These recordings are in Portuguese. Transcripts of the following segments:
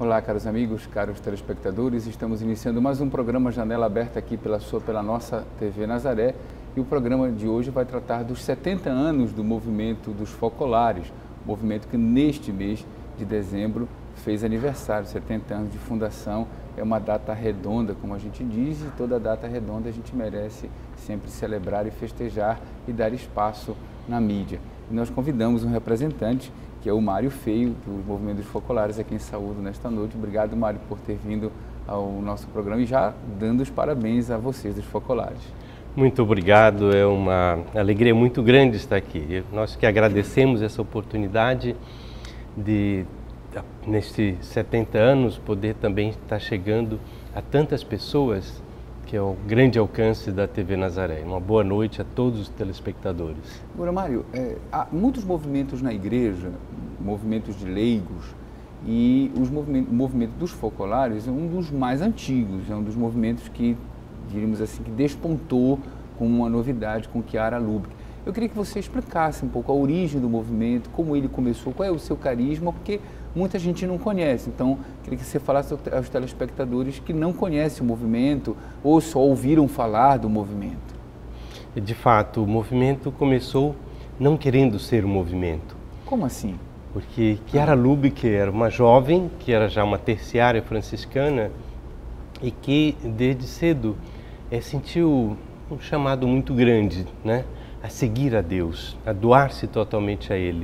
Olá, caros amigos, caros telespectadores, estamos iniciando mais um programa Janela Aberta aqui pela nossa TV Nazaré, e o programa de hoje vai tratar dos 70 anos do movimento dos focolares, movimento que neste mês de dezembro fez aniversário, 70 anos de fundação. É uma data redonda, como a gente diz, e toda data redonda a gente merece sempre celebrar e festejar e dar espaço na mídia. E nós convidamos um representante, que é o Mário Feio, do Movimento dos Focolares, a quem saúdo nesta noite. Obrigado, Mário, por ter vindo ao nosso programa e já dando os parabéns a vocês dos Focolares. Muito obrigado, é uma alegria muito grande estar aqui. Nós que agradecemos essa oportunidade de, nestes 70 anos, poder também estar chegando a tantas pessoas, que é o grande alcance da TV Nazaré. Uma boa noite a todos os telespectadores. Agora, Mário, há muitos movimentos na igreja, movimentos de leigos, e o movimento dos focolares é um dos mais antigos, é um dos movimentos que, diríamos assim, que despontou com uma novidade, com Chiara Lubich. Eu queria que você explicasse um pouco a origem do movimento, como ele começou, qual é o seu carisma, porque muita gente não conhece. Então, queria que você falasse aos telespectadores que não conhecem o movimento ou só ouviram falar do movimento. De fato, o movimento começou não querendo ser um movimento. Como assim? Porque Chiara Lubich era uma jovem, que era já uma terciária franciscana, e que desde cedo sentiu um chamado muito grande, né, a seguir a Deus, a doar-se totalmente a Ele.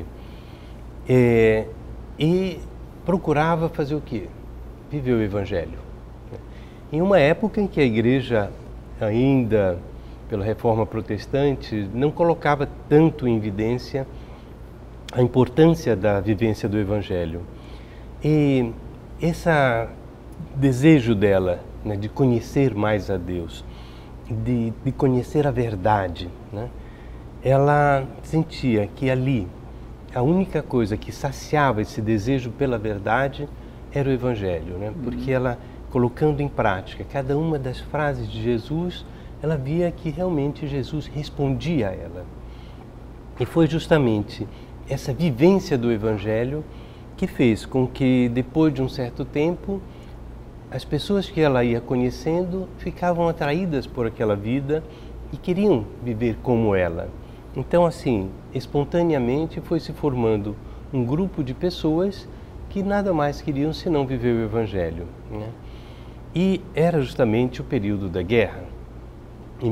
E procurava fazer o quê? Viver o Evangelho. Em uma época em que a igreja, ainda pela reforma protestante, não colocava tanto em evidência a importância da vivência do Evangelho. E esse desejo dela, né, de conhecer mais a Deus, de conhecer a verdade, né, ela sentia que ali a única coisa que saciava esse desejo pela verdade era o Evangelho, né? Porque ela, colocando em prática cada uma das frases de Jesus, ela via que realmente Jesus respondia a ela. E foi justamente essa vivência do Evangelho que fez com que, depois de um certo tempo, as pessoas que ela ia conhecendo ficavam atraídas por aquela vida e queriam viver como ela. Então, assim, espontaneamente foi se formando um grupo de pessoas que nada mais queriam senão viver o Evangelho, né? E era justamente o período da guerra. Em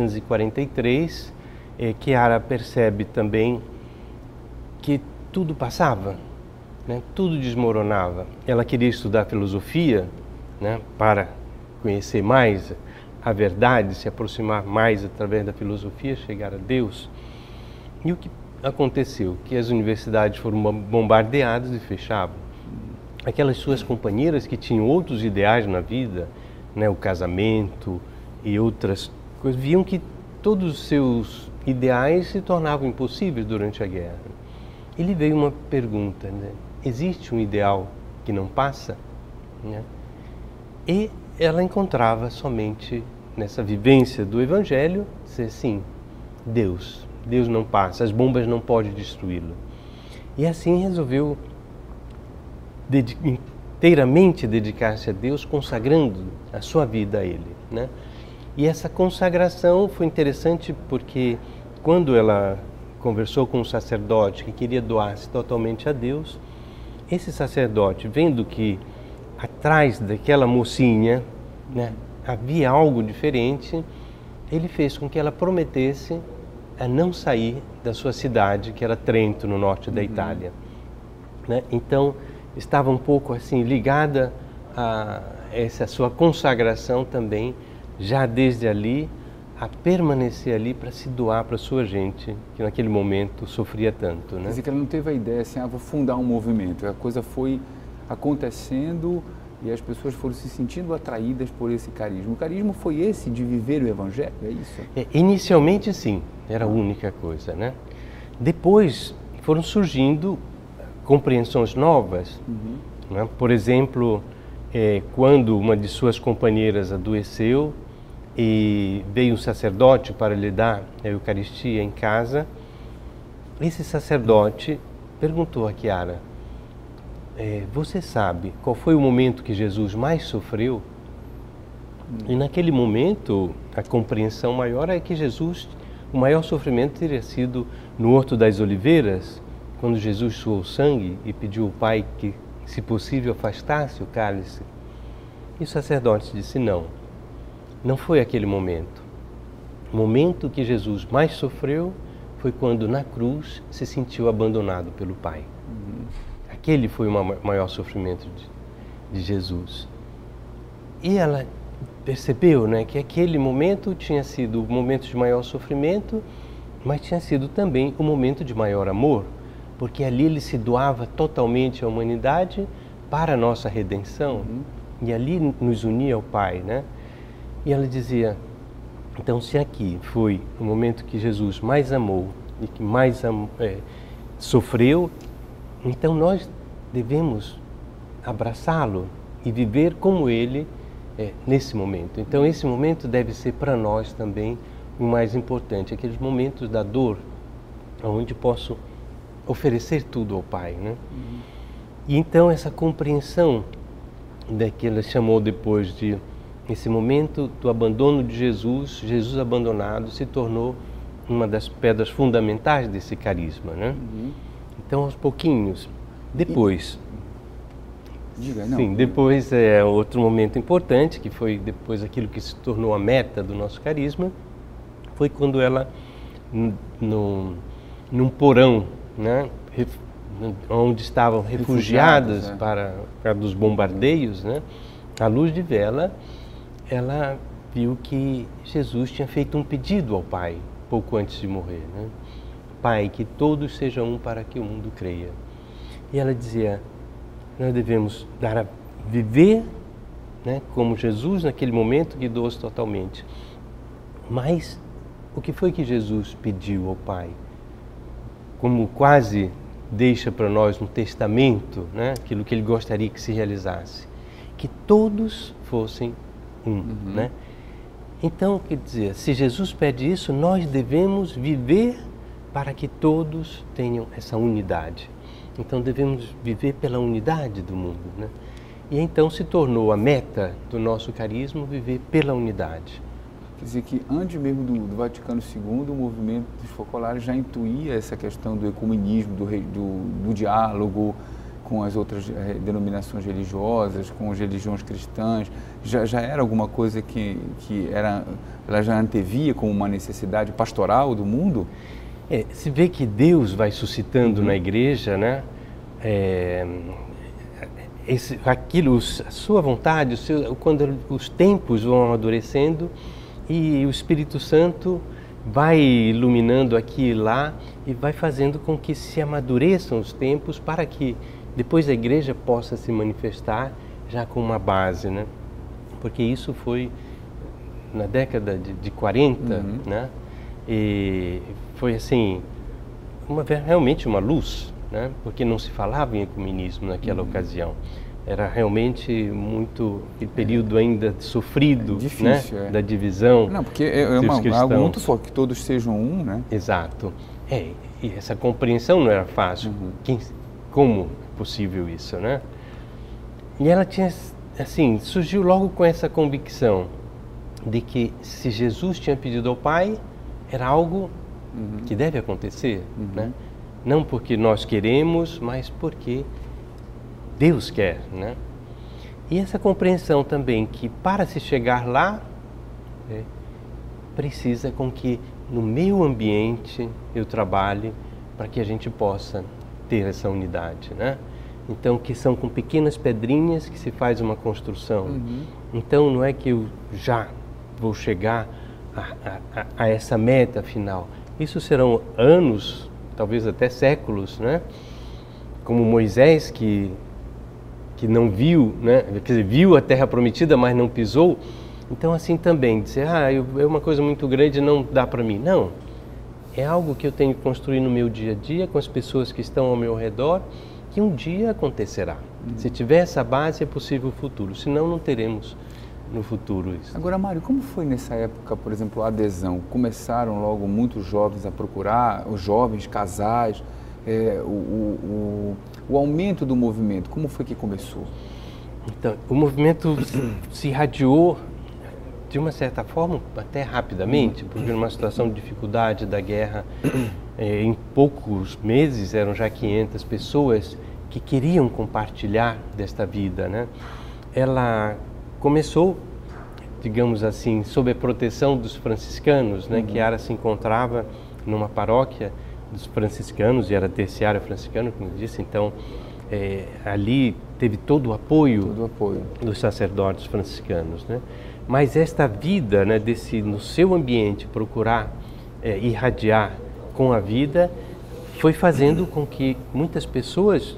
1943, Chiara percebe também que tudo passava, né? Tudo desmoronava. Ela queria estudar filosofia, né, para conhecer mais a verdade, se aproximar mais através da filosofia, chegar a Deus. E o que aconteceu? Que as universidades foram bombardeadas e fechavam. Aquelas suas companheiras que tinham outros ideais na vida, né, o casamento e outras coisas, viam que todos os seus ideais se tornavam impossíveis durante a guerra. E lhe veio uma pergunta, né? Existe um ideal que não passa? Né? E ela encontrava somente nessa vivência do Evangelho, dizer sim, Deus não passa, as bombas não podem destruí-lo. E assim resolveu inteiramente dedicar-se a Deus, consagrando a sua vida a Ele, né? E essa consagração foi interessante porque quando ela conversou com um sacerdote que queria doar-se totalmente a Deus, esse sacerdote, vendo que atrás daquela mocinha, né, havia algo diferente, ele fez com que ela prometesse a não sair da sua cidade, que era Trento, no norte da Itália, né? Então, estava um pouco assim ligada a essa sua consagração também, já desde ali, a permanecer ali para se doar para a sua gente, que naquele momento sofria tanto, né? Quer dizer que ela não teve a ideia assim, vou fundar um movimento, a coisa foi acontecendo e as pessoas foram se sentindo atraídas por esse carisma. O carisma foi esse de viver o Evangelho, é isso? Inicialmente sim, era a única coisa, né? Depois foram surgindo compreensões novas, né? Por exemplo, quando uma de suas companheiras adoeceu e veio um sacerdote para lhe dar a Eucaristia em casa, esse sacerdote perguntou a Chiara: você sabe qual foi o momento que Jesus mais sofreu? E naquele momento, a compreensão maior é que Jesus, o maior sofrimento teria sido no Horto das Oliveiras, quando Jesus suou sangue e pediu ao Pai que, se possível, afastasse o cálice. E o sacerdote disse não, não foi aquele momento. O momento que Jesus mais sofreu foi quando na cruz se sentiu abandonado pelo Pai. Aquele foi o maior sofrimento de Jesus. E ela percebeu, né, que aquele momento tinha sido o momento de maior sofrimento, mas tinha sido também o momento de maior amor, porque ali ele se doava totalmente à humanidade para a nossa redenção. E ali nos unia ao Pai, né? E ela dizia, então se aqui foi o momento que Jesus mais amou e que mais sofreu, então nós devemos abraçá-lo e viver como ele nesse momento. Então esse momento deve ser para nós também o mais importante, aqueles momentos da dor, onde posso oferecer tudo ao Pai, né? E então essa compreensão que ela chamou depois de esse momento do abandono de Jesus, Jesus abandonado, se tornou uma das pedras fundamentais desse carisma, né? Então aos pouquinhos, depois... Diga, não. Sim, depois outro momento importante, que foi depois aquilo que se tornou a meta do nosso carisma, foi quando ela, num porão, né, onde estavam refugiados para dos bombardeios, né, à luz de vela, ela viu que Jesus tinha feito um pedido ao Pai, pouco antes de morrer, né? Pai, que todos sejam um para que o mundo creia. E ela dizia, nós devemos dar a viver, né, como Jesus naquele momento que doou-se totalmente. Mas o que foi que Jesus pediu ao Pai? Como quase deixa para nós no testamento, né, aquilo que ele gostaria que se realizasse, que todos fossem um, né? Então, quer dizer, se Jesus pede isso, nós devemos viver para que todos tenham essa unidade. Então devemos viver pela unidade do mundo, né? E então se tornou a meta do nosso carisma viver pela unidade. Quer dizer que antes mesmo do Vaticano II, o movimento dos focolares já intuía essa questão do ecumenismo, do diálogo com as outras denominações religiosas, com as religiões cristãs. Já era alguma coisa que ela já antevia como uma necessidade pastoral do mundo? Se vê que Deus vai suscitando na igreja, né? A sua vontade, quando os tempos vão amadurecendo e o Espírito Santo vai iluminando aqui e lá e vai fazendo com que se amadureçam os tempos para que depois a igreja possa se manifestar já com uma base, né? Porque isso foi na década de 40, né? E foi assim, realmente uma luz, né? Porque não se falava em ecumenismo naquela ocasião. Era realmente muito aquele período ainda sofrido, difícil, né? Da divisão. Não, porque algo muito forte, que todos sejam um, né? Exato. E essa compreensão não era fácil. Como é possível isso, né? E ela tinha, assim, surgiu logo com essa convicção de que se Jesus tinha pedido ao Pai, era algo que deve acontecer, né? Não porque nós queremos, mas porque Deus quer, né? E essa compreensão também que para se chegar lá, precisa com que no meu ambiente eu trabalhe para que a gente possa ter essa unidade, né? Então, que são com pequenas pedrinhas que se faz uma construção. Então, não é que eu já vou chegar a essa meta final. Isso serão anos, talvez até séculos, né? Como Moisés que não viu, né? Quer dizer, viu a terra prometida, mas não pisou. Então assim também, dizer, é uma coisa muito grande, não dá para mim. Não, é algo que eu tenho que construir no meu dia a dia, com as pessoas que estão ao meu redor, que um dia acontecerá. Se tiver essa base, é possível o futuro, senão não teremos no futuro isso. Agora, Mário, como foi nessa época, por exemplo, a adesão? Começaram logo muitos jovens a procurar, os jovens, casais, o aumento do movimento? Como foi que começou? Então, o movimento se irradiou de uma certa forma até rapidamente, porque numa situação de dificuldade da guerra, em poucos meses eram já 500 pessoas que queriam compartilhar desta vida, né? Ela começou, digamos assim, sob a proteção dos franciscanos, né? Que Ara se encontrava numa paróquia dos franciscanos e era terciária franciscana, como eu disse, então ali teve todo o apoio dos sacerdotes franciscanos, né? Mas esta vida, né, no seu ambiente, procurar irradiar com a vida, foi fazendo com que muitas pessoas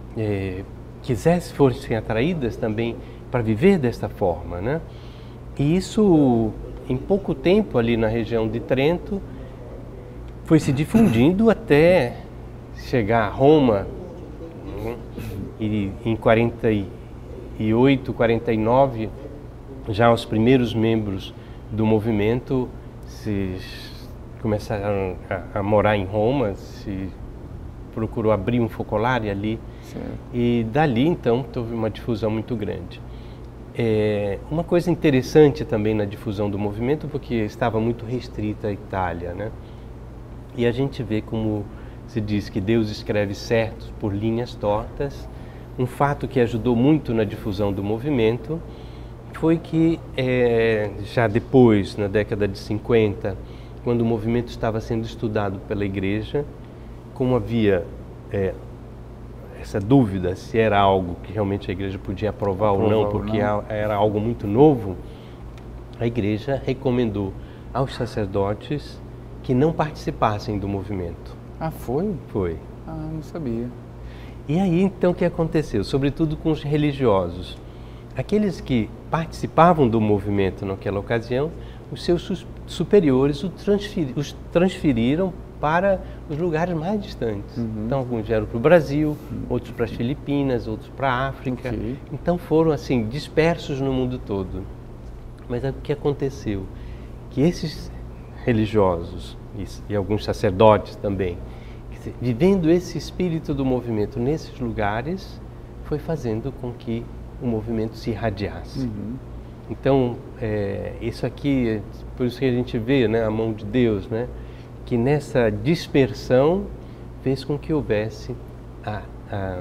fossem atraídas também para viver desta forma, né? E isso, em pouco tempo, ali na região de Trento, foi se difundindo até chegar a Roma, né? E em 48, 49, já os primeiros membros do movimento começaram a morar em Roma, se procurou abrir um focolário ali. Certo. E dali então houve uma difusão muito grande. Uma coisa interessante também na difusão do movimento, porque estava muito restrita à Itália, né? E a gente vê como se diz que Deus escreve certos por linhas tortas. Um fato que ajudou muito na difusão do movimento foi que já depois, na década de 50, quando o movimento estava sendo estudado pela igreja, como havia essa dúvida se era algo que realmente a igreja podia aprovar ou não, porque era algo muito novo, a igreja recomendou aos sacerdotes que não participassem do movimento. Ah, foi? Foi. Ah, não sabia. E aí, então, o que aconteceu? Sobretudo com os religiosos. Aqueles que participavam do movimento naquela ocasião, os seus superiores os transferiram para os lugares mais distantes. Então, alguns vieram para o Brasil, outros para as Filipinas, outros para a África. Okay. Então, foram, assim, dispersos no mundo todo. Mas o que aconteceu? Que esses religiosos e alguns sacerdotes também, vivendo esse espírito do movimento nesses lugares, foi fazendo com que o movimento se irradiasse. Então, isso aqui, por isso que a gente vê, né, a mão de Deus, né, que nessa dispersão fez com que houvesse a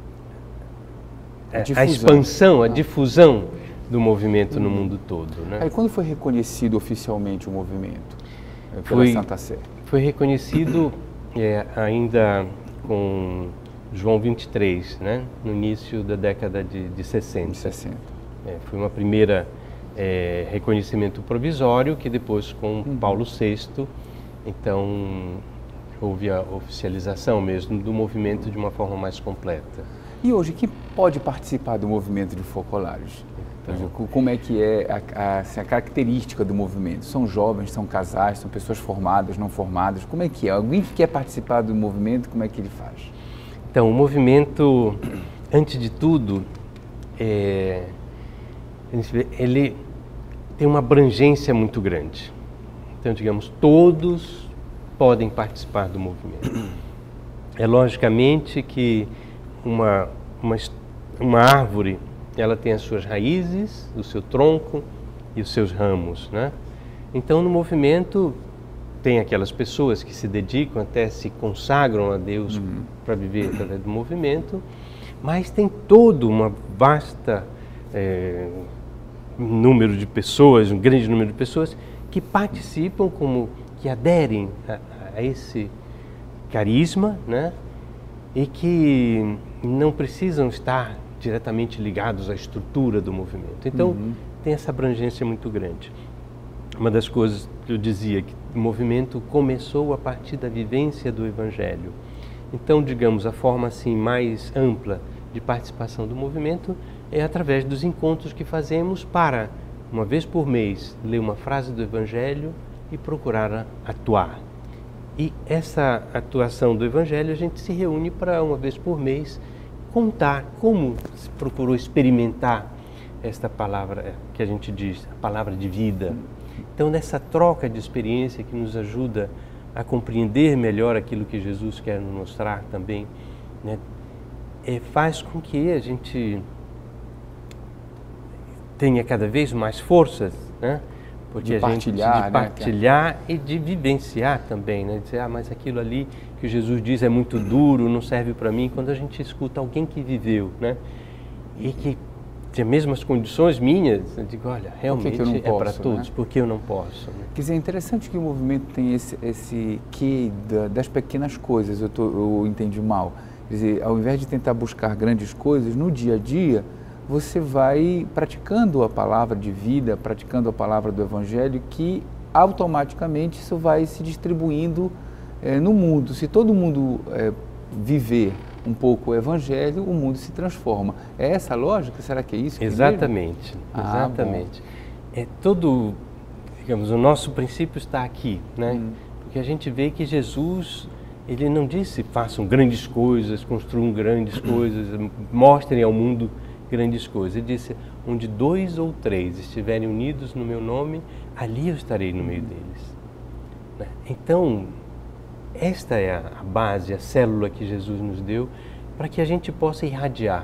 expansão, a difusão do movimento no mundo todo, né? Aí quando foi reconhecido oficialmente o movimento pela Santa Sé? Foi reconhecido ainda com João 23, né? No início da década de 60. Foi uma primeira reconhecimento provisório que depois com Paulo VI, então houve a oficialização mesmo do movimento de uma forma mais completa. E hoje, quem pode participar do movimento de focolários? Como é que é a característica do movimento? São jovens, são casais, são pessoas formadas, não formadas? Como é que é? Alguém que quer participar do movimento, como é que ele faz? Então, o movimento, antes de tudo, ele tem uma abrangência muito grande. Então, digamos, todos podem participar do movimento. É logicamente que uma árvore, ela tem as suas raízes, o seu tronco e os seus ramos, né? Então, no movimento, tem aquelas pessoas que se dedicam, até se consagram a Deus para viver através do movimento, mas tem todo uma vasta número de pessoas, um grande número de pessoas que participam, que aderem a esse carisma, né? E que não precisam estar diretamente ligados à estrutura do movimento. Então, tem essa abrangência muito grande. Uma das coisas que eu dizia, que o movimento começou a partir da vivência do Evangelho. Então, digamos, a forma assim mais ampla de participação do movimento é através dos encontros que fazemos para, uma vez por mês, ler uma frase do Evangelho e procurar atuar. E essa atuação do Evangelho, a gente se reúne para, uma vez por mês, contar como se procurou experimentar esta palavra que a gente diz, a palavra de vida. Então, nessa troca de experiência que nos ajuda a compreender melhor aquilo que Jesus quer nos mostrar também, né? Faz com que a gente tenha cada vez mais forças, né? Porque de partilhar e de vivenciar também, né? Dizer, mas aquilo ali que Jesus diz é muito duro, não serve para mim. Quando a gente escuta alguém que viveu, né? E que tem as mesmas condições minhas, eu digo, olha, realmente é para todos, porque eu não posso, né? Quer dizer, é interessante que o movimento tem esse quê das pequenas coisas, eu entendi mal. Quer dizer, ao invés de tentar buscar grandes coisas, no dia a dia, você vai praticando a palavra de vida, praticando a palavra do Evangelho, que automaticamente isso vai se distribuindo no mundo. Se todo mundo viver um pouco o Evangelho, o mundo se transforma. É essa a lógica? Será que é isso? Exatamente, exatamente. Todo, digamos, o nosso princípio está aqui, né? Porque a gente vê que Jesus, ele não disse façam grandes coisas, construam grandes coisas, mostrem ao mundo grandes coisas. Ele disse, onde 2 ou 3 estiverem unidos no meu nome, ali eu estarei no meio deles. Né? Então, esta é a base, a célula que Jesus nos deu para que a gente possa irradiar.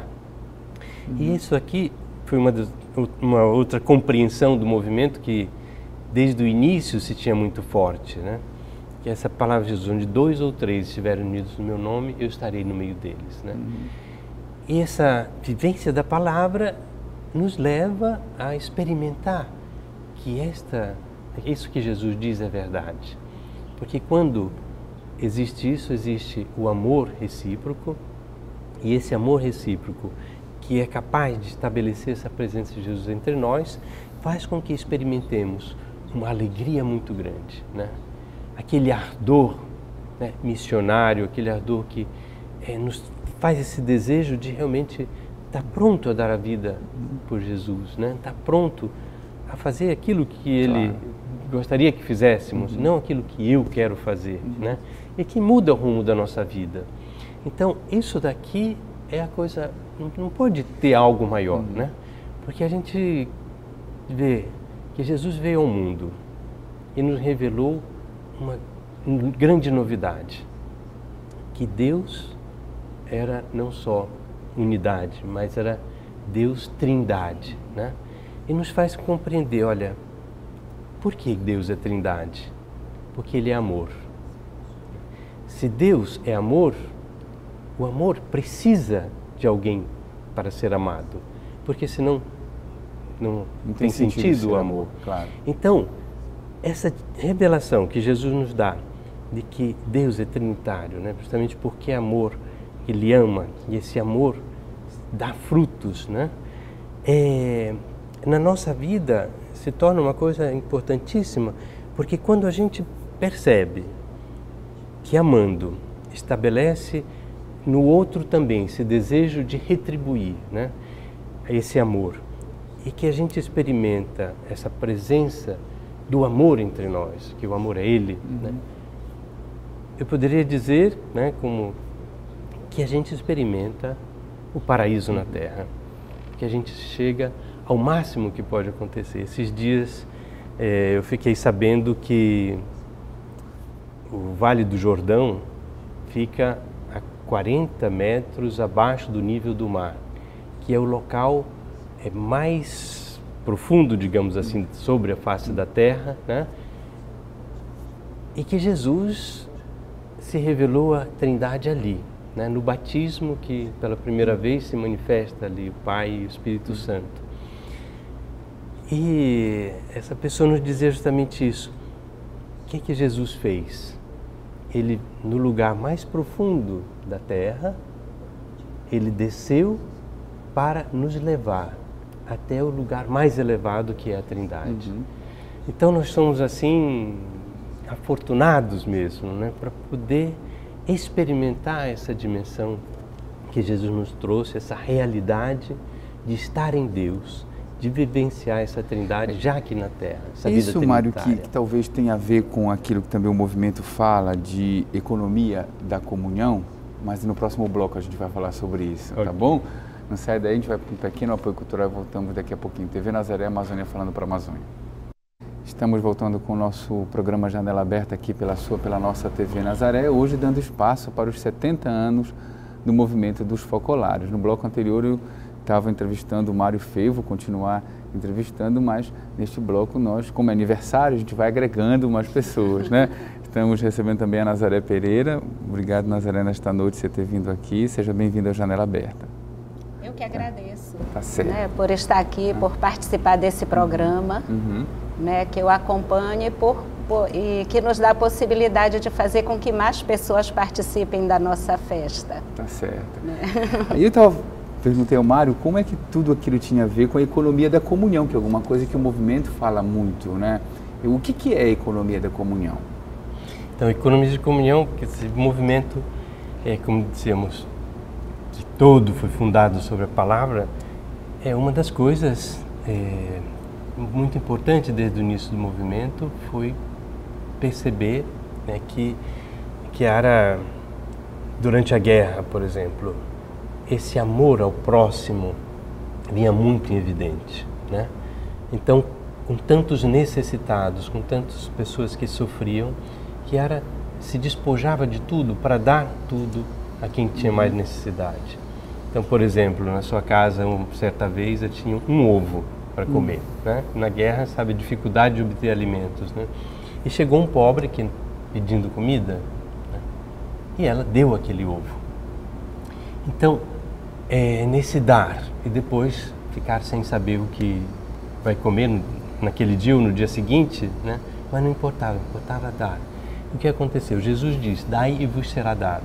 E isso aqui foi uma outra compreensão do movimento que desde o início se tinha muito forte, né? Que essa palavra de Jesus, onde 2 ou 3 estiverem unidos no meu nome, eu estarei no meio deles, né? E essa vivência da palavra nos leva a experimentar que isso que Jesus diz é verdade. Porque quando existe isso, existe o amor recíproco, e esse amor recíproco que é capaz de estabelecer essa presença de Jesus entre nós, faz com que experimentemos uma alegria muito grande, né? Aquele ardor, né, missionário, aquele ardor que nos faz esse desejo de realmente estar pronto a dar a vida por Jesus, né? Estar pronto a fazer aquilo que Ele gostaria que fizéssemos, não aquilo que eu quero fazer, né? E que muda o rumo da nossa vida. Então, isso daqui é a coisa, não pode ter algo maior, né? Porque a gente vê que Jesus veio ao mundo e nos revelou uma grande novidade, que Deus era não só unidade, mas era Deus trindade, né? E nos faz compreender, olha, por que Deus é trindade? Porque Ele é amor. Se Deus é amor, o amor precisa de alguém para ser amado, porque senão não tem sentido o amor. Claro. Então, essa revelação que Jesus nos dá de que Deus é trinitário, né? Justamente porque é amor, Ele ama, e esse amor dá frutos, né? Na nossa vida se torna uma coisa importantíssima, porque quando a gente percebe que amando estabelece no outro também esse desejo de retribuir, né, esse amor, e que a gente experimenta essa presença do amor entre nós, que o amor é Ele, né? Eu poderia dizer, né, como que a gente experimenta o paraíso na Terra, que a gente chega ao máximo que pode acontecer. Esses dias eu fiquei sabendo que o Vale do Jordão fica a 40 metros abaixo do nível do mar, que é o local mais profundo, digamos assim, sobre a face da Terra, né? E que Jesus se revelou a Trindade ali, né? No batismo que pela primeira vez se manifesta ali o Pai e o Espírito Santo. E essa pessoa nos dizia justamente isso. O que Jesus fez? Ele, no lugar mais profundo da Terra, Ele desceu para nos levar até o lugar mais elevado, que é a Trindade. Então nós somos assim afortunados mesmo, né, para poder experimentar essa dimensão que Jesus nos trouxe, essa realidade de estar em Deus, de vivenciar essa Trindade já aqui na Terra. Essa vida isso, Mário, que talvez tenha a ver com aquilo que também o movimento fala de economia da comunhão, mas no próximo bloco a gente vai falar sobre isso, tá bom? Não sai daí, a gente vai para um pequeno apoio cultural e voltamos daqui a pouquinho. TV Nazaré, Amazônia falando para a Amazônia. Estamos voltando com o nosso programa Janela Aberta aqui pela nossa TV Nazaré, hoje dando espaço para os 70 anos do movimento dos focolares. No bloco anterior eu estava entrevistando o Mário Fê, vou continuar entrevistando, mas neste bloco nós, como é aniversário, a gente vai agregando mais pessoas, né? Estamos recebendo também a Nazaré Pereira. Obrigado, Nazaré, nesta noite você ter vindo aqui. Seja bem-vinda ao Janela Aberta. Eu que agradeço, tá certo. Né, por estar aqui, por participar desse programa, né, que eu acompanho e que nos dá a possibilidade de fazer com que mais pessoas participem da nossa festa. Tá certo. Né? Aí eu perguntei ao Mário como é que tudo aquilo tinha a ver com a economia da comunhão, que é alguma coisa que o movimento fala muito, né? O que é a economia da comunhão? Então, a economia de comunhão, esse movimento, como dissemos, de todo foi fundado sobre a palavra, é uma das coisas muito importantes desde o início do movimento, foi perceber, né, que era, durante a guerra, por exemplo, esse amor ao próximo vinha muito em evidente, né? Então, com tantos necessitados, com tantas pessoas que sofriam, que se despojava de tudo para dar tudo a quem tinha mais necessidade. Então, por exemplo, na sua casa, certa vez, eu tinha um ovo para comer, né? Na guerra, sabe, a dificuldade de obter alimentos, né? E chegou um pobre pedindo comida, né? E ela deu aquele ovo. Então, nesse dar e depois ficar sem saber o que vai comer naquele dia ou no dia seguinte, né? Mas não importava, importava dar. O que aconteceu? Jesus disse, dai e vos será dado.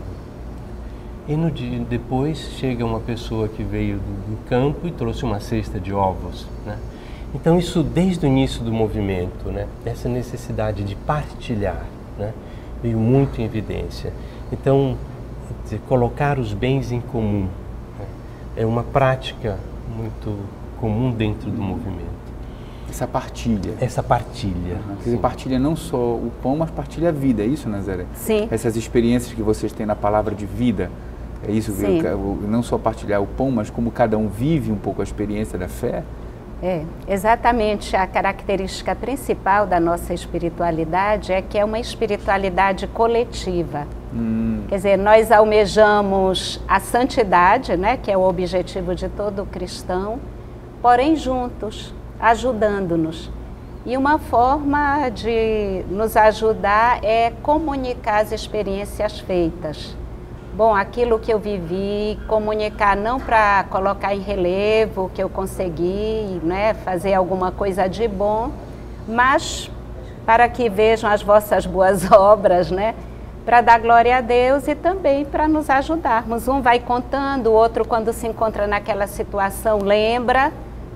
E no dia depois chega uma pessoa que veio do campo e trouxe uma cesta de ovos, né? Então isso desde o início do movimento, né? Essa necessidade de partilhar, né? Veio muito em evidência. Então, colocar os bens em comum, né? É uma prática muito comum dentro do movimento. Essa partilha. Essa partilha. Quer dizer, partilha não só o pão, mas partilha a vida, é isso, Nazaré? Sim. Essas experiências que vocês têm na palavra de vida, é isso? Sim. Não só partilhar o pão, mas como cada um vive um pouco a experiência da fé? Exatamente. A característica principal da nossa espiritualidade é que é uma espiritualidade coletiva. Quer dizer, nós almejamos a santidade, né, que é o objetivo de todo cristão, porém juntos, ajudando-nos. E uma forma de nos ajudar é comunicar as experiências feitas. Bom, aquilo que eu vivi, comunicar não para colocar em relevo o que eu consegui, né, fazer alguma coisa de bom, mas para que vejam as vossas boas obras, né, para dar glória a Deus e também para nos ajudarmos. Um vai contando, o outro, quando se encontra naquela situação, lembra,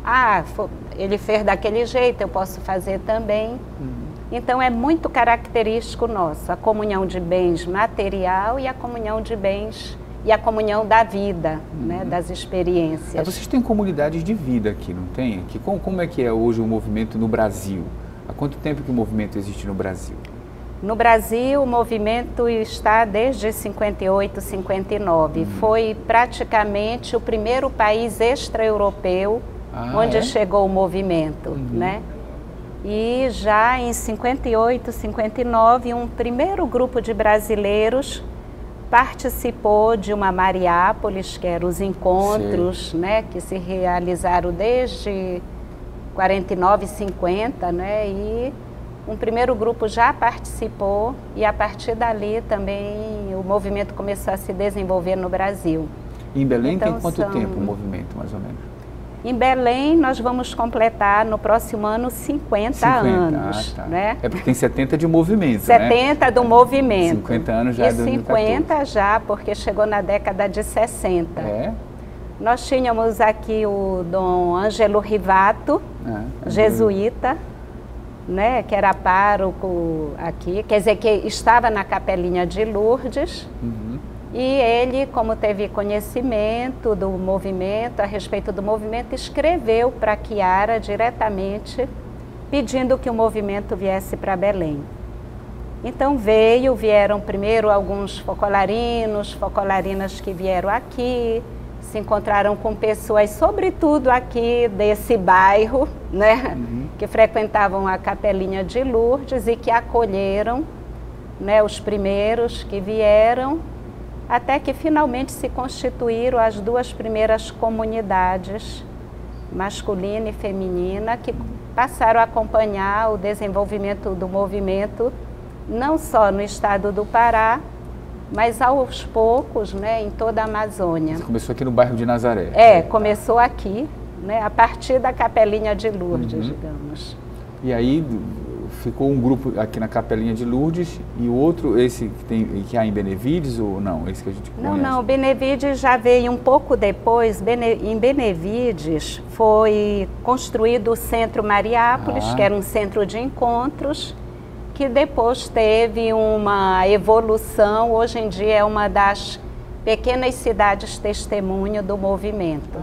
ele fez daquele jeito, eu posso fazer também. Então é muito característico nosso, a comunhão de bens material e a comunhão de bens e a comunhão da vida, né, das experiências. Vocês têm comunidades de vida aqui, não tem? Como é que é hoje o movimento no Brasil? Há quanto tempo que o movimento existe no Brasil? No Brasil, o movimento está desde 58, 59. Foi praticamente o primeiro país extra-europeu onde chegou o movimento, né? E já em 58, 59, um primeiro grupo de brasileiros participou de uma Mariápolis, que eram os encontros, né, que se realizaram desde 49, 50, né? E um primeiro grupo já participou e a partir dali também o movimento começou a se desenvolver no Brasil. E em Belém tem quanto tempo o movimento, mais ou menos? Em Belém, nós vamos completar no próximo ano 50 anos. Né? É porque tem 70 de movimento, 70 do movimento. 50 anos já é 2014. 50 já, porque chegou na década de 60. Nós tínhamos aqui o Dom Ângelo Rivato, jesuíta, né, que era pároco aqui, quer dizer, que estava na Capelinha de Lourdes. E ele, como teve conhecimento do movimento, a respeito do movimento, escreveu para Chiara diretamente, pedindo que o movimento viesse para Belém. Então vieram primeiro alguns focolarinos, focolarinas que vieram aqui, se encontraram com pessoas, sobretudo aqui desse bairro, né, que frequentavam a Capelinha de Lourdes e que acolheram, né, os primeiros que vieram, até que finalmente se constituíram as duas primeiras comunidades, masculina e feminina, que passaram a acompanhar o desenvolvimento do movimento, não só no estado do Pará, mas aos poucos, né, em toda a Amazônia. Você começou aqui no bairro de Nazaré. Começou aqui, né, a partir da Capelinha de Lourdes, digamos. E aí ficou um grupo aqui na Capelinha de Lourdes e o outro, esse que há em Benevides ou não? Esse que a gente conhece? Não, Benevides já veio um pouco depois. Em Benevides foi construído o Centro Mariápolis, que era um centro de encontros, que depois teve uma evolução. Hoje em dia é uma das pequenas cidades testemunho do movimento.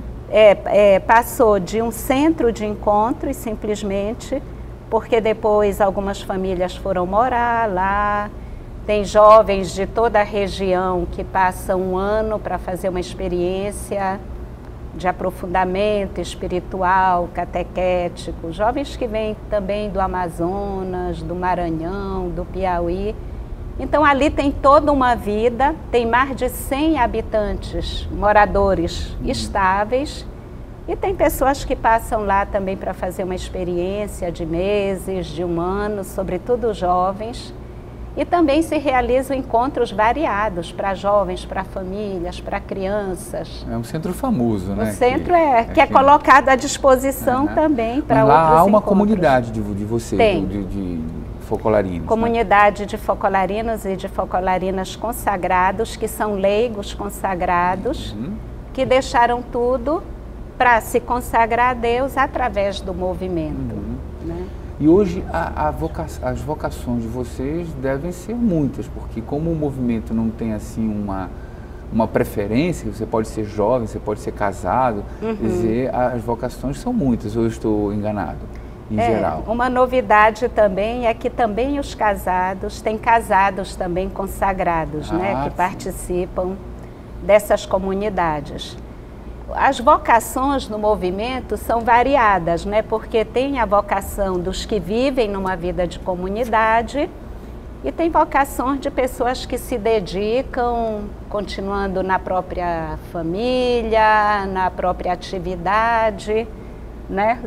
Passou de um centro de encontros, simplesmente, porque depois algumas famílias foram morar lá. Tem jovens de toda a região que passam um ano para fazer uma experiência de aprofundamento espiritual, catequético, jovens que vêm também do Amazonas, do Maranhão, do Piauí. Então ali tem toda uma vida, tem mais de 100 habitantes, moradores estáveis, e tem pessoas que passam lá também para fazer uma experiência de meses, de um ano, sobretudo jovens. E também se realizam encontros variados para jovens, para famílias, para crianças. É um centro famoso, né? O centro que é colocado à disposição também para outros encontros. Lá há uma comunidade de vocês, de focolarinos. Comunidade, né? De focolarinos e de focolarinas consagrados, que são leigos consagrados, que deixaram tudo para se consagrar a Deus através do movimento. Né? E hoje as vocações de vocês devem ser muitas, porque como o movimento não tem assim uma preferência, você pode ser jovem, você pode ser casado, quer dizer, as vocações são muitas, ou eu estou enganado, em geral? Uma novidade também é que também os casados, tem casados também consagrados, né, que participam dessas comunidades. As vocações no movimento são variadas, né? Porque tem a vocação dos que vivem numa vida de comunidade e tem vocações de pessoas que se dedicam, continuando na própria família, na própria atividade, né?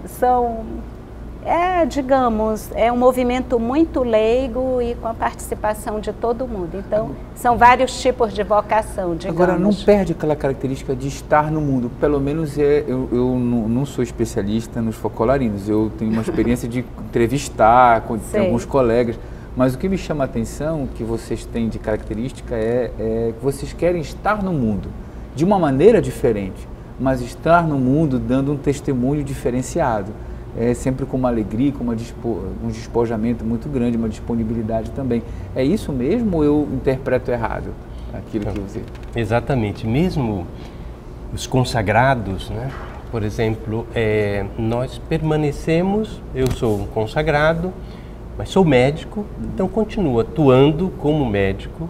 Digamos, é um movimento muito leigo e com a participação de todo mundo. Então, são vários tipos de vocação, digamos. Agora, não perde aquela característica de estar no mundo. Pelo menos eu não sou especialista nos focolarinos. Eu tenho uma experiência de entrevistar com alguns colegas. Mas o que me chama a atenção, que vocês têm de característica, é que vocês querem estar no mundo de uma maneira diferente, mas estar no mundo dando um testemunho diferenciado. Sempre com uma alegria, com um despojamento muito grande, uma disponibilidade também. É isso mesmo ou eu interpreto errado aquilo que você... Exatamente. Mesmo os consagrados, né? Por exemplo, nós permanecemos, eu sou um consagrado, mas sou médico, então continuo atuando como médico.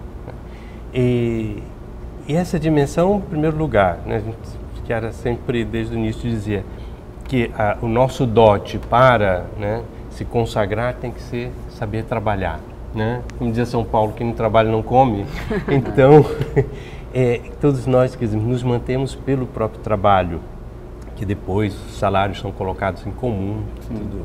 E essa dimensão, em primeiro lugar, né? A gente quer sempre, desde o início, dizer que o nosso dote para, né, se consagrar tem que ser saber trabalhar, né? Como dizia São Paulo, quem não trabalha não come. Então, todos nós, quer dizer, nos mantemos pelo próprio trabalho, que depois os salários são colocados em comum, tudo.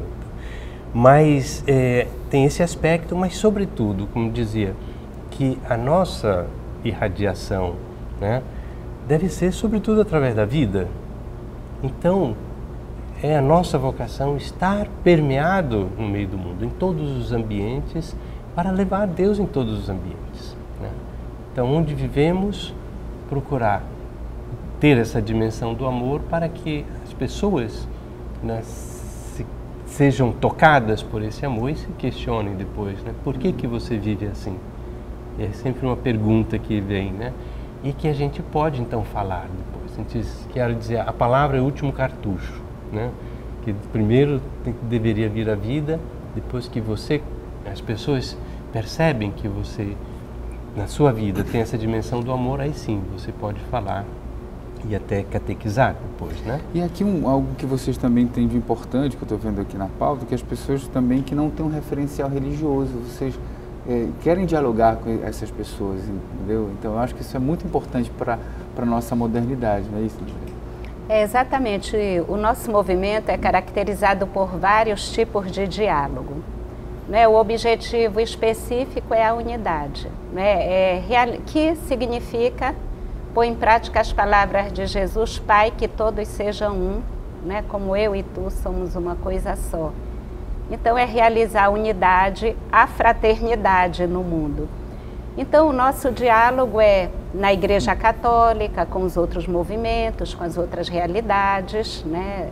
Mas tem esse aspecto, mas sobretudo, como dizia, que a nossa irradiação, né, deve ser sobretudo através da vida. Então, é a nossa vocação estar permeado no meio do mundo, em todos os ambientes, para levar Deus em todos os ambientes, né? Então, onde vivemos, procurar ter essa dimensão do amor para que as pessoas, né, sejam tocadas por esse amor e se questionem depois, né? Por que você vive assim? É sempre uma pergunta que vem, né? E que a gente pode então falar depois. Quero dizer, a palavra é o último cartucho, né? Que primeiro deveria vir a vida, depois que as pessoas percebem que você, na sua vida, tem essa dimensão do amor, aí sim você pode falar e até catequizar depois, né? E aqui algo que vocês também têm de importante, que eu estou vendo aqui na pauta, que as pessoas também que não têm um referencial religioso, vocês querem dialogar com essas pessoas, entendeu? Então eu acho que isso é muito importante para a nossa modernidade, não é isso, André? Exatamente. O nosso movimento é caracterizado por vários tipos de diálogo. Né? O objetivo específico é a unidade, né? Que significa pôr em prática as palavras de Jesus, Pai, que todos sejam um, né? Como eu e tu somos uma coisa só. Então é realizar a unidade, a fraternidade no mundo. Então o nosso diálogo é na Igreja Católica, com os outros movimentos, com as outras realidades, né?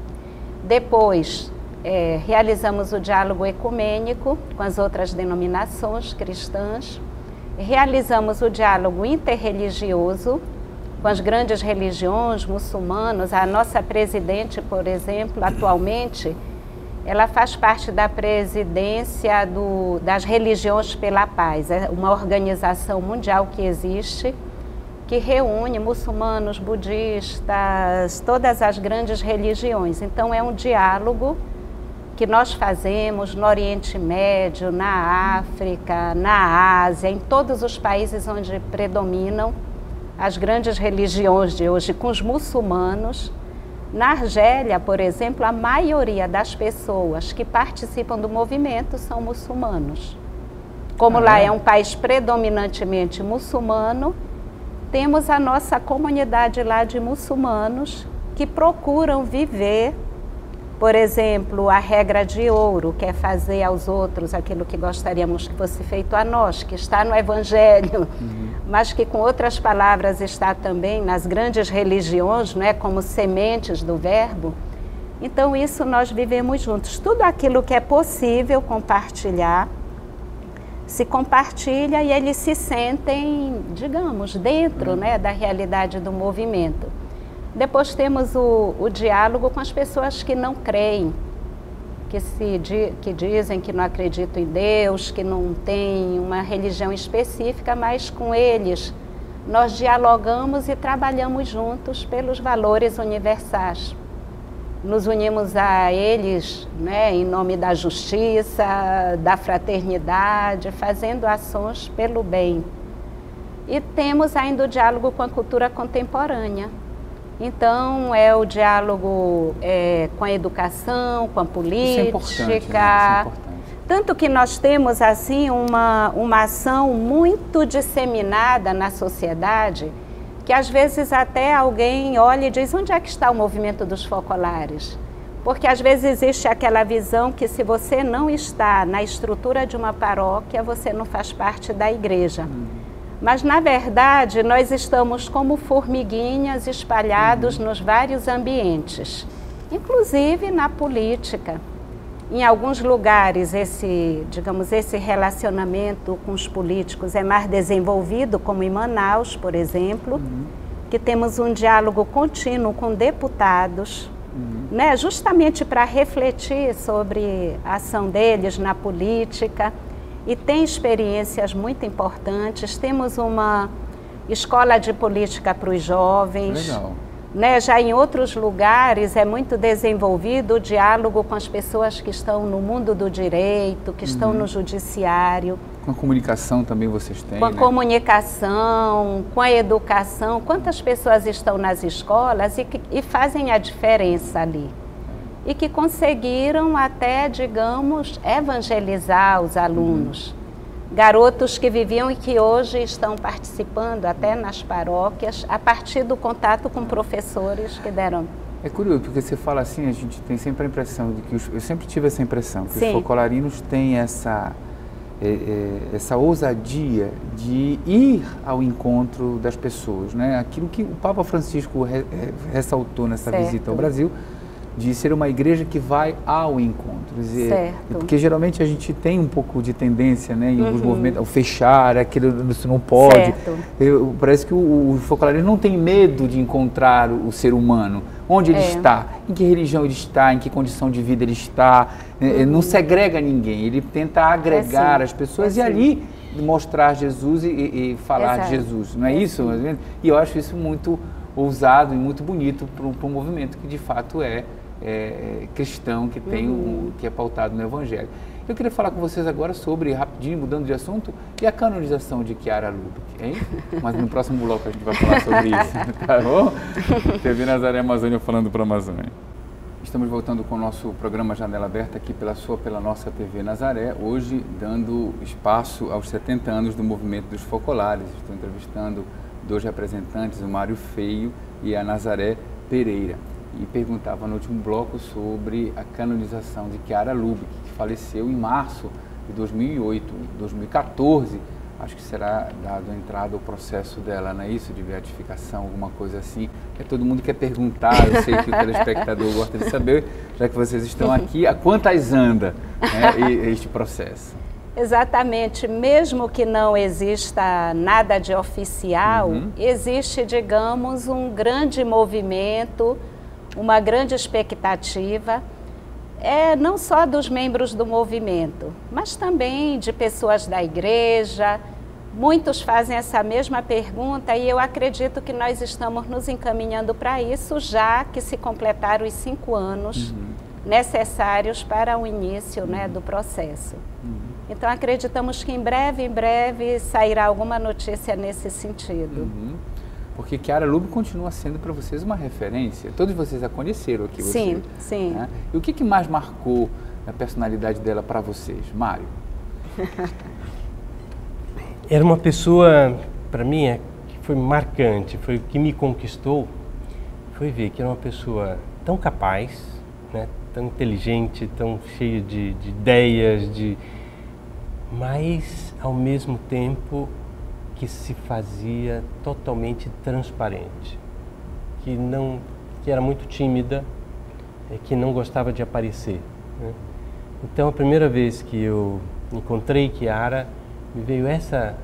Depois realizamos o diálogo ecumênico com as outras denominações cristãs, realizamos o diálogo interreligioso com as grandes religiões, muçulmanos. A nossa presidente, por exemplo, atualmente, ela faz parte da presidência das Religiões pela Paz, é uma organização mundial que existe, que reúne muçulmanos, budistas, todas as grandes religiões. Então é um diálogo que nós fazemos no Oriente Médio, na África, na Ásia, em todos os países onde predominam as grandes religiões de hoje, com os muçulmanos. Na Argélia, por exemplo, a maioria das pessoas que participam do movimento são muçulmanos. Como lá é um país predominantemente muçulmano, temos a nossa comunidade lá de muçulmanos que procuram viver, por exemplo, a regra de ouro, que é fazer aos outros aquilo que gostaríamos que fosse feito a nós, que está no Evangelho, mas que com outras palavras está também nas grandes religiões, né, como sementes do verbo. Então isso nós vivemos juntos. Tudo aquilo que é possível compartilhar, se compartilha e eles se sentem, digamos, dentro, né, da realidade do movimento. Depois temos o diálogo com as pessoas que não creem, que dizem que não acreditam em Deus, que não têm uma religião específica, mas com eles nós dialogamos e trabalhamos juntos pelos valores universais. Nos unimos a eles, né, em nome da justiça, da fraternidade, fazendo ações pelo bem. E temos ainda o diálogo com a cultura contemporânea. Então, é o diálogo com a educação, com a política. Isso é importante, né? Isso é importante. Tanto que nós temos, assim, uma ação muito disseminada na sociedade, que às vezes até alguém olha e diz, onde é que está o movimento dos focolares? Porque às vezes existe aquela visão que se você não está na estrutura de uma paróquia, você não faz parte da igreja. Mas, na verdade, nós estamos como formiguinhas espalhados nos vários ambientes, inclusive na política. Em alguns lugares, esse relacionamento com os políticos é mais desenvolvido, como em Manaus, por exemplo, que temos um diálogo contínuo com deputados, né, justamente para refletir sobre a ação deles na política. E tem experiências muito importantes. Temos uma escola de política para os jovens. Legal. Né? Já em outros lugares é muito desenvolvido o diálogo com as pessoas que estão no mundo do direito, que estão no judiciário. Com a comunicação também vocês têm, com a né? comunicação, com a educação. Quantas pessoas estão nas escolas e fazem a diferença ali? E que conseguiram até, digamos, evangelizar os alunos. Garotos que viviam e que hoje estão participando até nas paróquias, a partir do contato com professores que deram. É curioso, porque você fala assim, a gente tem sempre a impressão de que eu sempre tive essa impressão, que os focolarinos têm essa ousadia de ir ao encontro das pessoas, né? Aquilo que o Papa Francisco ressaltou nessa visita ao Brasil, de ser uma igreja que vai ao encontro. Porque geralmente a gente tem um pouco de tendência, né, em alguns movimentos, ao fechar, aquilo isso não pode. Parece que o focolarismo não tem medo de encontrar o ser humano, onde ele está, em que religião ele está, em que condição de vida ele está, não segrega ninguém, ele tenta agregar as pessoas e ali mostrar Jesus e falar de Jesus, não é isso? E eu acho isso muito ousado e muito bonito para um movimento que de fato é cristão, que tem que é pautado no Evangelho. Eu queria falar com vocês agora sobre, rapidinho, mudando de assunto, e a canonização de Chiara Lubich, hein? Mas no próximo bloco a gente vai falar sobre isso, tá bom? TV Nazaré Amazônia falando para a Amazônia. Estamos voltando com o nosso programa Janela Aberta aqui pela nossa TV Nazaré, hoje dando espaço aos 70 anos do movimento dos focolares. Estou entrevistando 2 representantes, o Mário Feio e a Nazaré Pereira. E perguntava no último bloco sobre a canonização de Chiara Lubich, que faleceu em março de 2008. Em 2014, acho que será dado a entrada ao processo dela, não é isso? De beatificação, alguma coisa assim. Que todo mundo quer perguntar, eu sei que o telespectador gosta de saber, já que vocês estão aqui, a quantas anda, né, este processo? Exatamente, mesmo que não exista nada de oficial, existe, digamos, um grande movimento, uma grande expectativa, não só dos membros do movimento, mas também de pessoas da igreja. Muitos fazem essa mesma pergunta e eu acredito que nós estamos nos encaminhando para isso, já que se completaram os 5 anos necessários para o início, né, do processo. Então acreditamos que em breve sairá alguma notícia nesse sentido. Porque Chiara Lubich continua sendo para vocês uma referência. Todos vocês a conheceram aqui. Sim, sim. Né? E o que mais marcou a personalidade dela para vocês? Mário? Era uma pessoa, para mim, que foi marcante, foi o que me conquistou, foi ver que era uma pessoa tão capaz, né, tão inteligente, tão cheia de ideias, mas, ao mesmo tempo, que se fazia totalmente transparente, que era muito tímida, que não gostava de aparecer, né? Então, a primeira vez que eu encontrei Chiara, me veio essa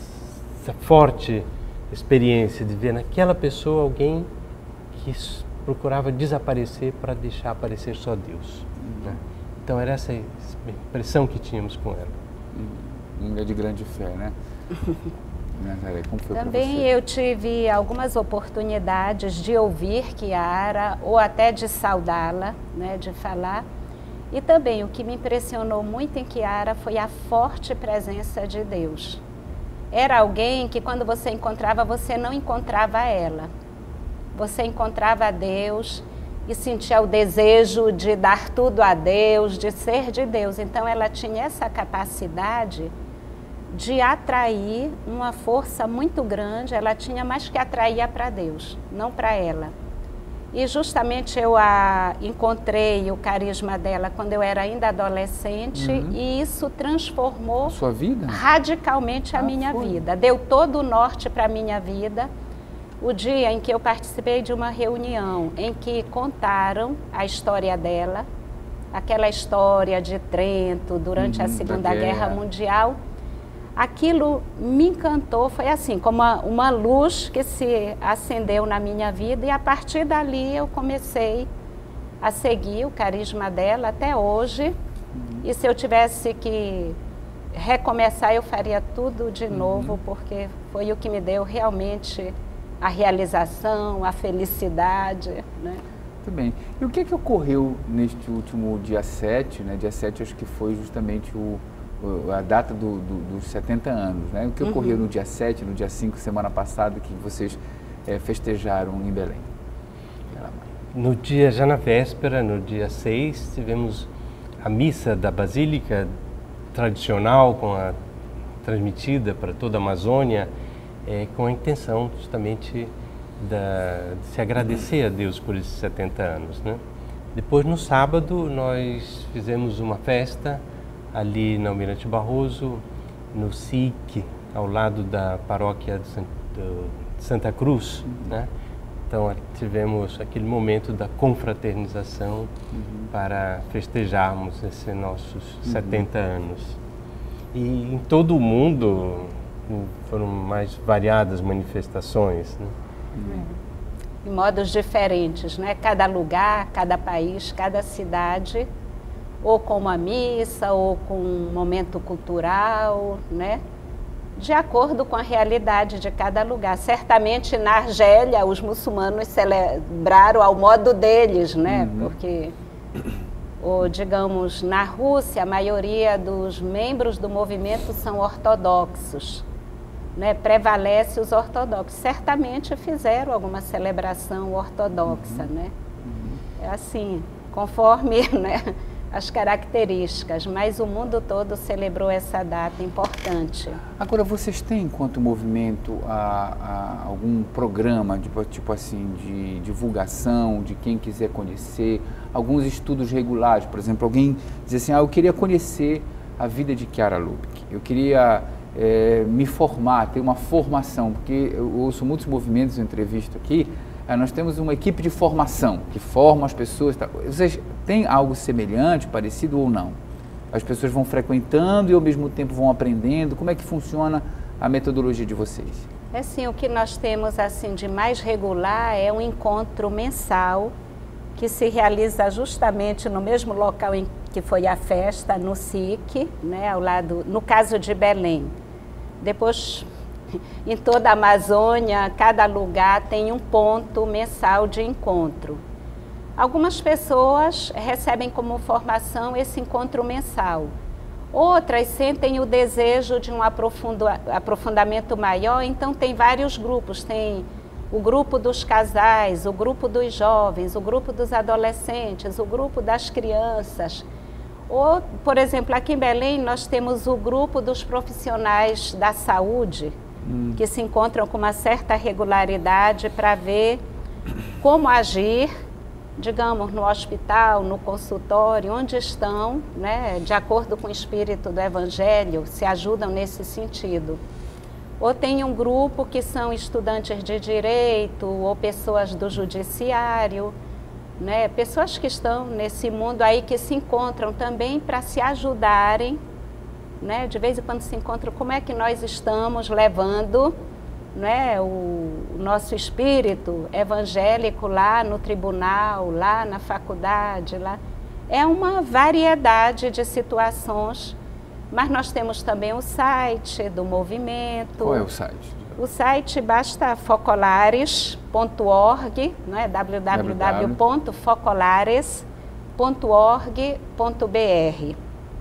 forte experiência de ver naquela pessoa alguém que procurava desaparecer para deixar aparecer só Deus, né? Então, era essa impressão que tínhamos com ela. Mulher de grande fé, né? Nazaré, como foi Também pra você? eu tive algumas oportunidades de ouvir Chiara ou até de saudá-la, né, de falar. E também o que me impressionou muito em Chiara foi a forte presença de Deus. Era alguém que quando você encontrava, você não encontrava ela. Você encontrava a Deus e sentia o desejo de dar tudo a Deus, de ser de Deus. Então ela tinha essa capacidade de atrair uma força muito grande. Ela tinha mais que atrair para Deus, não para ela. E justamente eu encontrei o carisma dela quando eu era ainda adolescente e isso transformou sua vida? Radicalmente a minha vida. Deu todo o norte para a minha vida. O dia em que eu participei de uma reunião em que contaram a história dela, aquela história de Trento durante a Segunda Guerra Mundial, aquilo me encantou, foi assim, como uma luz que se acendeu na minha vida e a partir dali eu comecei a seguir o carisma dela até hoje. E se eu tivesse que recomeçar, eu faria tudo de novo, porque foi o que me deu realmente a realização, a felicidade, né? Muito bem. E o que ocorreu neste último dia 7, né? Dia 7 acho que foi justamente a data dos 70 anos, né? O que ocorreu no dia 7, no dia 5, semana passada, que vocês festejaram em Belém? No dia, já na véspera, no dia 6, tivemos a missa da Basílica tradicional, transmitida para toda a Amazônia, com a intenção justamente de se agradecer a Deus por esses 70 anos, né? Depois, no sábado, nós fizemos uma festa ali na Almirante Barroso, no SIC, ao lado da paróquia de Santa Cruz, né? Então tivemos aquele momento da confraternização para festejarmos esses nossos 70 anos. E em todo o mundo foram mais variadas manifestações, né? De modos diferentes, né? Cada lugar, cada país, cada cidade, ou com uma missa, ou com um momento cultural, né? de acordo com a realidade de cada lugar. Certamente na Argélia os muçulmanos celebraram ao modo deles, né? Porque, ou digamos, na Rússia a maioria dos membros do movimento são ortodoxos, né? Prevalece os ortodoxos. Certamente fizeram alguma celebração ortodoxa, né? É assim, conforme, né, as características, mas o mundo todo celebrou essa data importante. Agora, vocês têm, enquanto movimento, algum programa, tipo assim, de divulgação, de quem quiser conhecer, alguns estudos regulares? Por exemplo, alguém diz assim, eu queria conhecer a vida de Chiara Lubich, eu queria me formar, ter uma formação, porque eu ouço muitos movimentos, eu entrevisto aqui, nós temos uma equipe de formação, que forma as pessoas. Vocês têm algo semelhante, parecido ou não? As pessoas vão frequentando e ao mesmo tempo vão aprendendo? Como é que funciona a metodologia de vocês? Sim, o que nós temos assim de mais regular é um encontro mensal que se realiza justamente no mesmo local em que foi a festa, no SIC, né, ao lado, no caso de Belém. Depois, em toda a Amazônia, cada lugar tem um ponto mensal de encontro. Algumas pessoas recebem como formação esse encontro mensal. Outras sentem o desejo de um aprofundamento maior, então tem vários grupos. Tem o grupo dos casais, o grupo dos jovens, o grupo dos adolescentes, o grupo das crianças. Ou, por exemplo, aqui em Belém nós temos o grupo dos profissionais da saúde, que se encontram com uma certa regularidade para ver como agir, digamos, no hospital, no consultório, onde estão, né, de acordo com o espírito do Evangelho, se ajudam nesse sentido. Ou tem um grupo que são estudantes de direito ou pessoas do judiciário, né, pessoas que estão nesse mundo aí que se encontram também para se ajudarem, né, de vez em quando se encontram como é que nós estamos levando, né, o nosso espírito evangélico lá no tribunal, lá na faculdade, lá. É uma variedade de situações, mas nós temos também o site do movimento. Qual é o site? O site basta focolares.org, né, www.focolares.org.br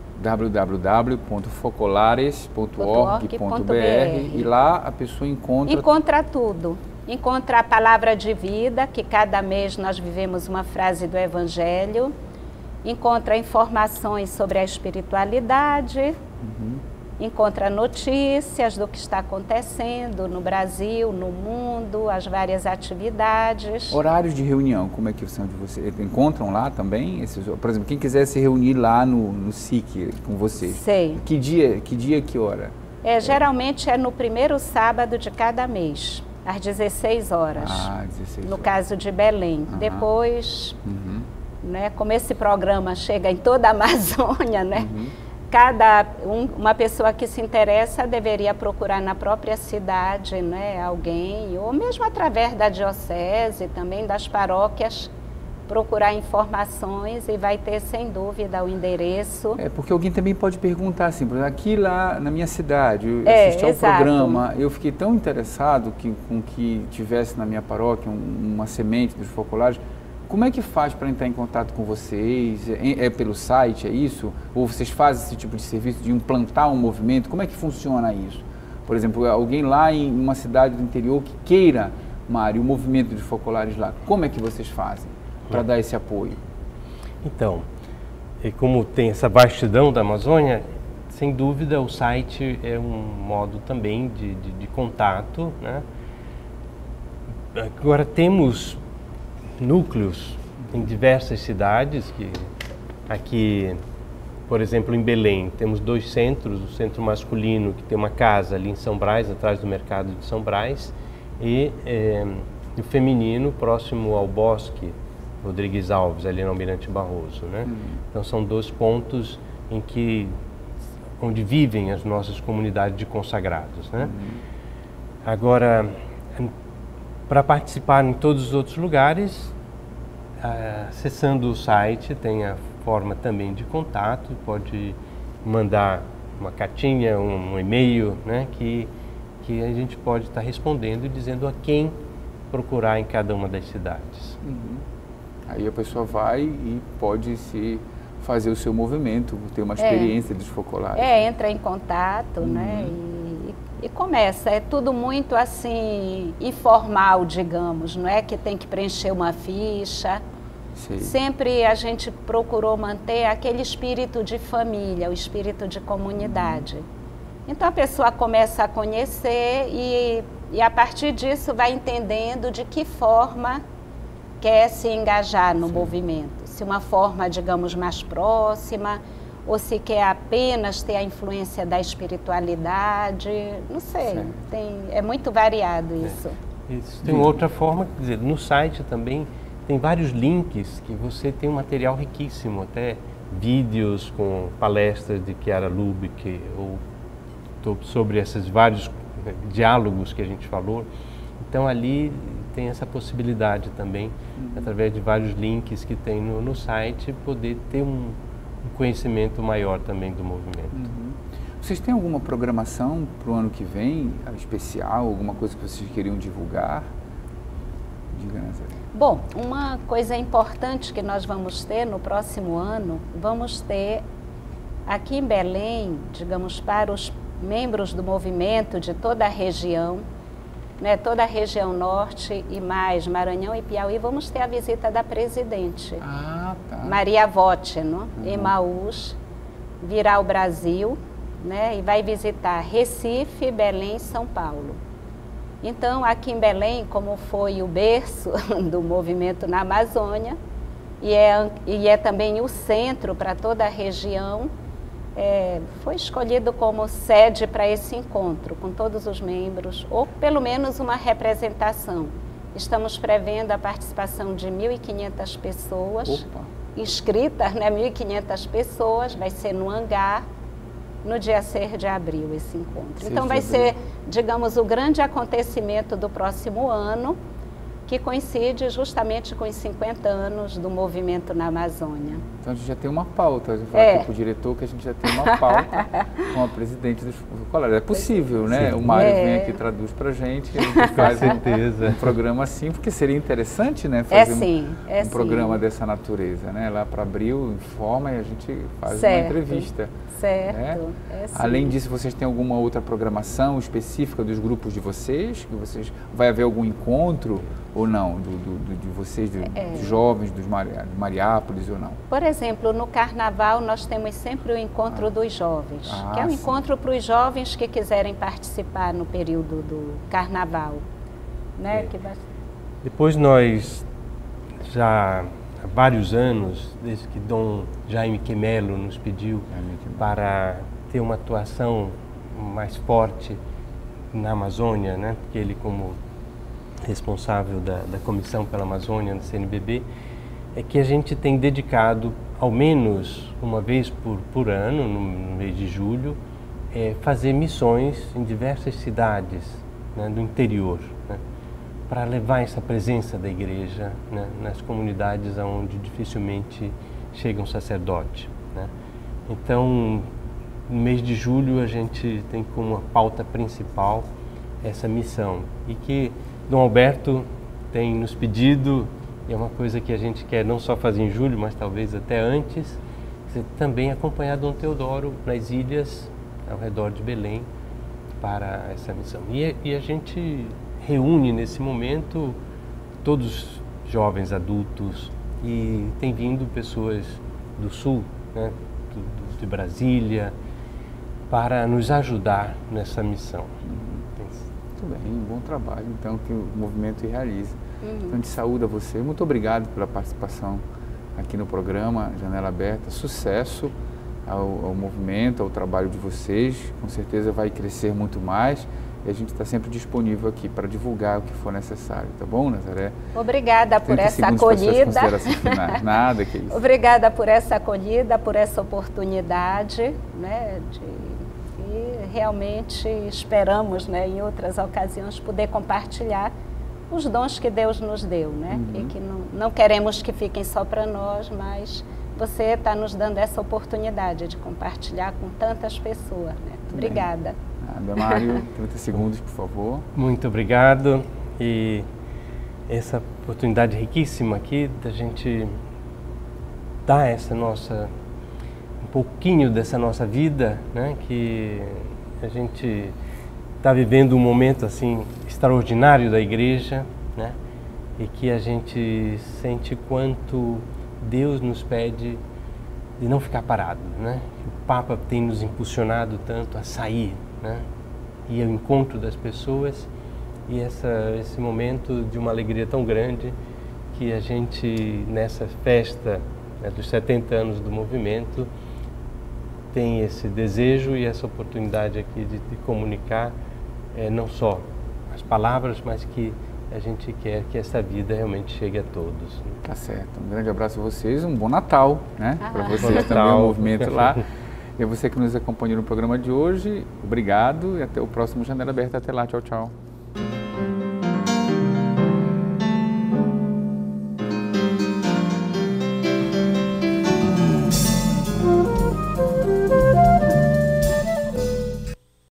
www.focolares.org.br e lá a pessoa encontra tudo. Encontra a palavra de vida, que cada mês nós vivemos uma frase do Evangelho. Encontra informações sobre a espiritualidade. Encontra notícias do que está acontecendo no Brasil, no mundo, as várias atividades. Horários de reunião, como é que são de vocês? Encontram lá também? Por exemplo, quem quiser se reunir lá no SIC com vocês. Sei. Que dia, que hora? Geralmente é no primeiro sábado de cada mês, às 16 horas. 16 horas. No caso de Belém. Depois, né, como esse programa chega em toda a Amazônia, né? Uma pessoa que se interessa deveria procurar na própria cidade, né, alguém, ou mesmo através da diocese, também das paróquias, procurar informações e vai ter, sem dúvida, o endereço. Porque alguém também pode perguntar assim, por exemplo, aqui lá na minha cidade, eu assisti ao programa, eu fiquei tão interessado com que tivesse na minha paróquia uma semente dos focolares. Como é que faz para entrar em contato com vocês? É pelo site, é isso? Ou vocês fazem esse tipo de serviço de implantar um movimento? Como é que funciona isso? Por exemplo, alguém lá em uma cidade do interior que queira, Mário, o movimento dos focolares lá, como é que vocês fazem para dar esse apoio? Então, como tem essa vastidão da Amazônia, sem dúvida o site é um modo também de contato, né? Agora temos núcleos em diversas cidades, que aqui, por exemplo, em Belém, temos 2 centros, o centro masculino, que tem uma casa ali em São Brás, atrás do mercado de São Brás, e o feminino, próximo ao Bosque Rodrigues Alves, ali no Almirante Barroso, né? Então são 2 pontos onde vivem as nossas comunidades de consagrados, né? Agora, para participar em todos os outros lugares, acessando o site, tem a forma também de contato, pode mandar uma cartinha, um e-mail, né, que a gente pode estar respondendo e dizendo a quem procurar em cada uma das cidades. Aí a pessoa vai e pode fazer o seu movimento, ter uma experiência dos focolares. Entra em contato, né, e começa. É tudo muito assim, informal, digamos, não é que tem que preencher uma ficha. Sim. Sempre a gente procurou manter aquele espírito de família, o espírito de comunidade. Então a pessoa começa a conhecer e a partir disso vai entendendo de que forma quer se engajar no movimento. Se uma forma, digamos, mais próxima, ou se quer apenas ter a influência da espiritualidade, não sei, é muito variado isso. Isso. Tem outra forma, quer dizer, no site também tem vários links que você tem um material riquíssimo, até vídeos com palestras de Chiara Lubick, ou sobre esses vários diálogos que a gente falou. Então ali tem essa possibilidade também, através de vários links que tem no site, poder ter um conhecimento maior também do movimento. Vocês têm alguma programação para o ano que vem, especial, alguma coisa que vocês queriam divulgar? Diga, Nazaré. Bom, uma coisa importante que nós vamos ter no próximo ano, vamos ter aqui em Belém, digamos, para os membros do movimento de toda a região, né, toda a região norte e mais Maranhão e Piauí, vamos ter a visita da presidente, Maria Vótino, Emaús, virá ao Brasil, né, e vai visitar Recife, Belém e São Paulo. Então, aqui em Belém, como foi o berço do movimento na Amazônia, e é também o centro para toda a região, foi escolhido como sede para esse encontro, com todos os membros, ou pelo menos uma representação. Estamos prevendo a participação de 1.500 pessoas, inscritas, né, 1.500 pessoas, vai ser no hangar, no dia 6 de abril esse encontro. Então vai ser, digamos, o grande acontecimento do próximo ano, que coincide justamente com os 50 anos do movimento na Amazônia. Então a gente já tem uma pauta, eu falo aqui para o diretor que a gente já tem uma pauta com a presidente dos focolares. É possível, né? O Mário vem aqui e traduz para a gente faz um programa assim, porque seria interessante, né? Fazer um programa dessa natureza, né? Lá para abril, informa e a gente faz uma entrevista. Certo. Além disso, vocês têm alguma outra programação específica dos grupos de vocês? Que vocês vai haver algum encontro ou não de vocês, dos jovens, dos Mariápolis ou não? Por exemplo, no Carnaval nós temos sempre o encontro dos jovens, que é um encontro para os jovens que quiserem participar no período do Carnaval, né? Depois nós já há vários anos, desde que Dom Jaime Quemelo nos pediu para ter uma atuação mais forte na Amazônia, né? Porque ele, como responsável da Comissão pela Amazônia do CNBB, é que a gente tem dedicado ao menos uma vez por ano, no mês de julho, fazer missões em diversas cidades, né, do interior, né, para levar essa presença da igreja, né, nas comunidades onde dificilmente chega um sacerdote, né. Então, no mês de julho a gente tem como a pauta principal essa missão, e que Dom Alberto tem nos pedido, e é uma coisa que a gente quer não só fazer em julho, mas talvez até antes, também acompanhar Dom Teodoro nas ilhas ao redor de Belém para essa missão. E a gente reúne nesse momento todos jovens, adultos, e tem vindo pessoas do sul, né, de Brasília, para nos ajudar nessa missão. Muito bem, um bom trabalho então que o movimento realiza. Então a gente saúda você, muito obrigado pela participação aqui no programa Janela Aberta, sucesso ao movimento, ao trabalho de vocês, com certeza vai crescer muito mais e a gente está sempre disponível aqui para divulgar o que for necessário, tá bom, Nazaré? Obrigada por essa acolhida. Nada, que isso. Obrigada por essa acolhida, por essa oportunidade, né, e realmente esperamos, né, em outras ocasiões poder compartilhar os dons que Deus nos deu, né, e que não queremos que fiquem só para nós, mas você está nos dando essa oportunidade de compartilhar com tantas pessoas. Né? Obrigada. Nada, Mário, 30 segundos, por favor. Muito obrigado. E essa oportunidade riquíssima aqui da gente dar um pouquinho dessa nossa vida, né? Que a gente está vivendo um momento assim extraordinário da igreja, né? E que a gente sente quanto Deus nos pede de não ficar parado, né? O Papa tem nos impulsionado tanto a sair, né? Ir ao encontro das pessoas, e esse momento de uma alegria tão grande que a gente, nessa festa, né, dos 70 anos do movimento, tem esse desejo e essa oportunidade aqui de comunicar não só as palavras, mas que a gente quer que essa vida realmente chegue a todos. Tá certo. Um grande abraço a vocês, um bom Natal, né? Para vocês Bom também, o movimento lá. E você que nos acompanhou no programa de hoje, obrigado e até o próximo Janela Aberta. Até lá, tchau, tchau.